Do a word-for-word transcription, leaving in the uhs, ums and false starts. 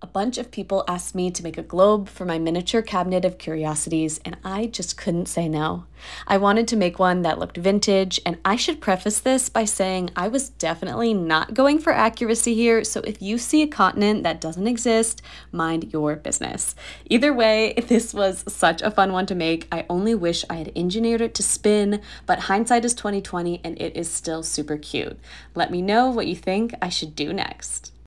bunch of people asked me to make a globe for my miniature cabinet of curiosities, and I just couldn't say no. I wanted to make one that looked vintage, and I should preface this by saying I was definitely not going for accuracy here, so if you see a continent that doesn't exist, mind your business. Either way, this was such a fun one to make. I only wish I had engineered it to spin, but hindsight is twenty twenty and it is still super cute. Let me know what you think I should do next.